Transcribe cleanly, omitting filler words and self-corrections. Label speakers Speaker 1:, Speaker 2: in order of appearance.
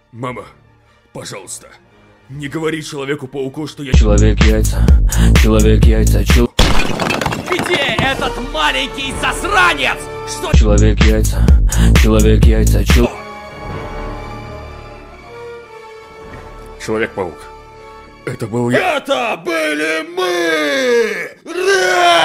Speaker 1: Мама, пожалуйста, не говори Человеку-пауку, что я...
Speaker 2: Человек-яйца, человек-яйца,
Speaker 3: Где этот маленький засранец? Что?
Speaker 2: Человек-яйца, человек-яйца,
Speaker 1: Человек-паук. Это был я.
Speaker 3: Это были мы!